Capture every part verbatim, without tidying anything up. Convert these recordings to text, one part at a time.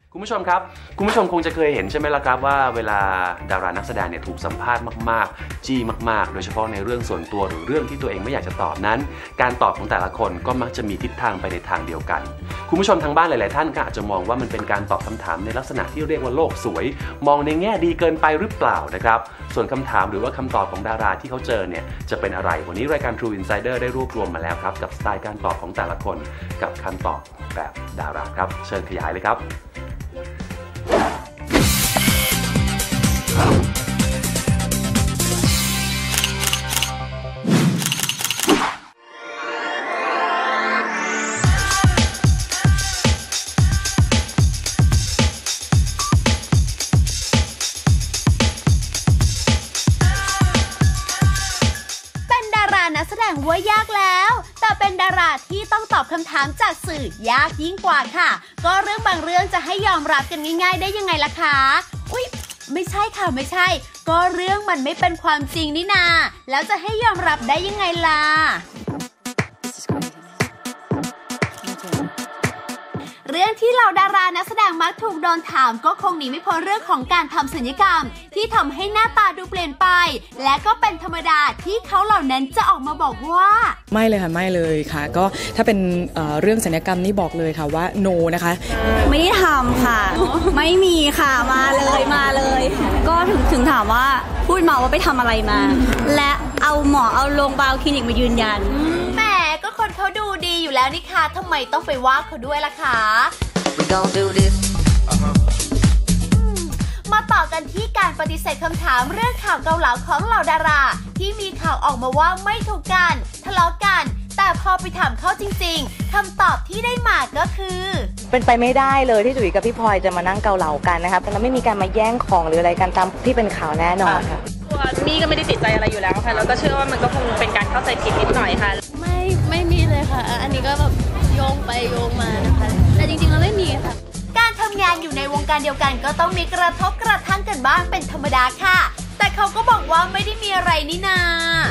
คุณผู้ชมครับคุณผู้ชมคงจะเคยเห็นใช่ไหมล่ะครับว่าเวลาดารานักแสดงเนี่ยถูกสัมภาษณ์มากๆจี้มากๆโดยเฉพาะในเรื่องส่วนตัวหรือเรื่องที่ตัวเองไม่อยากจะตอบนั้นการตอบของแต่ละคนก็มักจะมีทิศทางไปในทางเดียวกันคุณผู้ชมทางบ้านหลายๆท่านก็อาจจะมองว่ามันเป็นการตอบคำถามในลักษณะที่เรียกว่าโลกสวยมองในแง่ดีเกินไปหรือเปล่านะครับส่วนคำถามหรือว่าคำตอบของดาราที่เขาเจอเนี่ยจะเป็นอะไรวันนี้รายการ True Insider ได้รวบรวมมาแล้วครับกับสไตล์การตอบของแต่ละคนกับคำตอบแบบดาราครับเชิญขยายเลยครับว่ายากแล้วแต่เป็นดาราที่ต้องตอบคำถามจากสื่อยากยิ่งกว่าค่ะก็เรื่องบางเรื่องจะให้ยอมรับกันง่ายๆได้ยังไงล่ะคะอุ๊ยไม่ใช่ค่ะไม่ใช่ก็เรื่องมันไม่เป็นความจริงนี่นาแล้วจะให้ยอมรับได้ยังไงล่ะเรื่องที่เหล่าดารานักแสดงมักถูกโดนถามก็คงหนีไม่พ้นเรื่องของการทำศัลยกรรมที่ทำให้หน้าตาดูเปลี่ยนไปและก็เป็นธรรมดาที่เขาเหล่านั้นจะออกมาบอกว่าไม่เลยค่ะไม่เลยค่ะก็ถ้าเป็น เอ่อ เรื่องศัลยกรรมนี่บอกเลยค่ะว่า no นะคะไม่ได้ทำค่ะ ไม่มีค่ะมาเลยมาเลยก็ถึงถึงถามว่าพูดมาว่าไปทำอะไรมาและเอาหมอเอาโรงพยาบาลคลินิกมายืนยันแหมก็คนเขาดูดีอยู่แล้วนี่ค่ะทำไมต้องไปว่าเขาด้วยล่ะคะมาต่อกันที่การปฏิเสธคำถามเรื่องข่าวเกาเหลาของเหล่าดาราที่มีข่าวออกมาว่าไม่ถูกกันทะเลาะกันแต่พอไปถามเขาจริงๆคำตอบที่ได้มาก็คือเป็นไปไม่ได้เลยที่จุ๋ยกับพี่พลอยจะมานั่งเกาเหลากันนะครับแต่เราไม่มีการมาแย่งของหรืออะไรกันตามที่เป็นข่าวแน่นอนค่ะตัวมี่ก็ไม่ได้ติดใจอะไรอยู่แล้วค่ะแล้วก็เชื่อว่ามันก็คงเป็นการเข้าใจผิดนิดหน่อยค่ะไม่ไม่มีเลยค่ะอันนี้ก็แบบโยงไปโยงมานะคะแต่จริงๆแล้วไม่มีค่ะการทำงานอยู่ในวงการเดียวกันก็ต้องมีกระทบกระทั่งกันบ้างเป็นธรรมดาค่ะแต่เขาก็บอกว่าไม่ได้มีอะไรนี่นา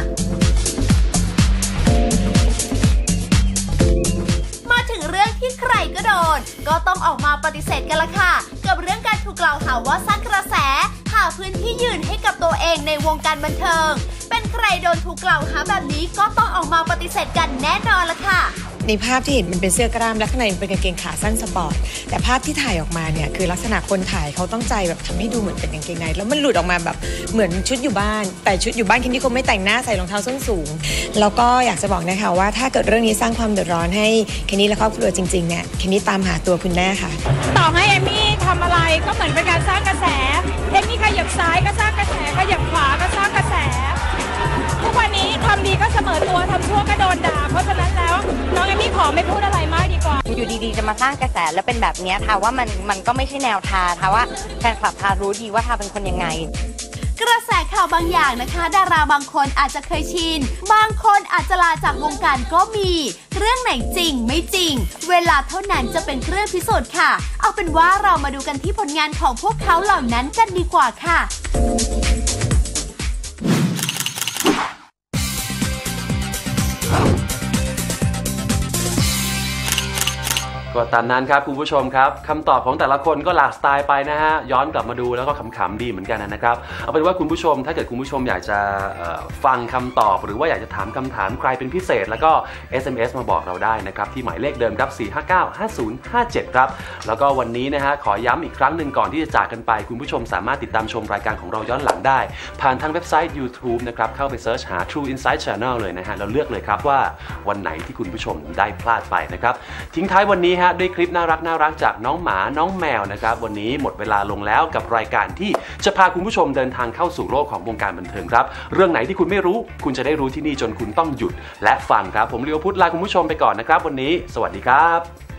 มาถึงเรื่องที่ใครก็โดนก็ต้องออกมาปฏิเสธกันละค่ะกับเรื่องการถูกกล่าวหาว่าสร้างกระแสหาพื้นที่ยืนให้กับตัวเองในวงการบันเทิงเป็นใครโดนถูกกล่าวหาแบบนี้ก็ต้องออกมาปฏิเสธกันแน่นอนละค่ะในภาพที่เห็นมันเป็นเสื้อกล้ามและข้างในเป็นกางเกงขาสั้นสปอร์ตแต่ภาพที่ถ่ายออกมาเนี่ยคือลักษณะคนถ่ายเขาต้องใจแบบทำให้ดูเหมือนเป็นกางเกงในแล้วมันหลุดออกมาแบบเหมือนชุดอยู่บ้านแต่ชุดอยู่บ้านคินที่คงไม่แต่งหน้าใส่รองเท้าส้นสูงแล้วก็อยากจะบอกนะคะว่าถ้าเกิดเรื่องนี้สร้างความเดือดร้อนให้เคนนี่และครอบครัวจริงๆเนี่ยเคนนี่ตามหาตัวคุณแม่ค่ะต่อให้เอมมี่ทำอะไรก็เหมือนเป็นการสร้างกระแสเอมมี่ขยับซ้ายก็สร้างกระแสขยับขวาก็สร้างกระแสทุกวันนี้ทำดีก็เสมอตัวทำชั่วก็โดนด่าเพราะฉะนั้นแล้วน้องเอมมี่ขอไม่พูดอะไรมากดีกว่าอยู่ดีๆจะมาสร้างกระแสแล้วเป็นแบบนี้ทาว่ามันมันก็ไม่ใช่แนวทาทาว่าแฟนคลับทารู้ดีว่าทาเป็นคนยังไงกระแสข่าวบางอย่างนะคะดาราบางคนอาจจะเคยชินบางคนอาจจะลาจากวงการก็มีเรื่องไหนจริงไม่จริงเวลาเท่านั้นจะเป็นเครื่องพิสูจน์ค่ะเอาเป็นว่าเรามาดูกันที่ผลงานของพวกเขาเหล่านั้นกันดีกว่าค่ะก็ตามนั้นครับคุณผู้ชมครับคำตอบของแต่ละคนก็หลากสไตล์ไปนะฮะย้อนกลับมาดูแล้วก็ขำๆดีเหมือนกันนะครับเอาเป็นว่าคุณผู้ชมถ้าเกิดคุณผู้ชมอยากจะฟังคำตอบหรือว่าอยากจะถามคำถามใครเป็นพิเศษแล้วก็ เอส เอ็ม เอส มาบอกเราได้นะครับที่หมายเลขเดิมครับสี่ ห้า เก้า ห้า ศูนย์ ห้า เจ็ดครับแล้วก็วันนี้นะฮะขอย้ำอีกครั้งหนึ่งก่อนที่จะจากกันไปคุณผู้ชมสามารถติดตามชมรายการของเราย้อนหลังได้ผ่านทางเว็บไซต์ YouTube นะครับเข้าไปเซิร์ชหา True Insight Channel เลยนะฮะแล้วเลือกเลยครับว่าวันไหนที่คุณผู้ชมได้พลาดไปนะครับทิ้งท้ายวันนี้ฮะด้วยคลิปน่ารักน่ารักจากน้องหมาน้องแมวนะครับวันนี้หมดเวลาลงแล้วกับรายการที่จะพาคุณผู้ชมเดินทางเข้าสู่โลกของวงการบันเทิงครับเรื่องไหนที่คุณไม่รู้คุณจะได้รู้ที่นี่จนคุณต้องหยุดและฟังครับผมลีโอพุทธลาคุณผู้ชมไปก่อนนะครับวันนี้สวัสดีครับ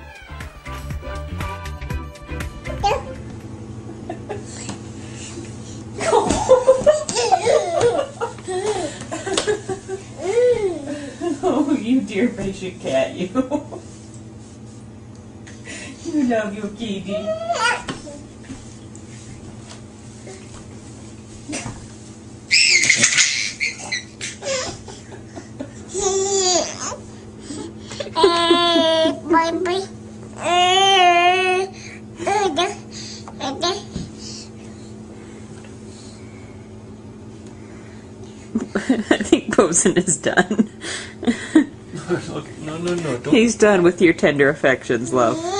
Oh, you dear patient cat, you. You love your kitty. Bye bye. I think Bosun is done. Okay, no, no, no. Don't. He's done with your tender affections, love.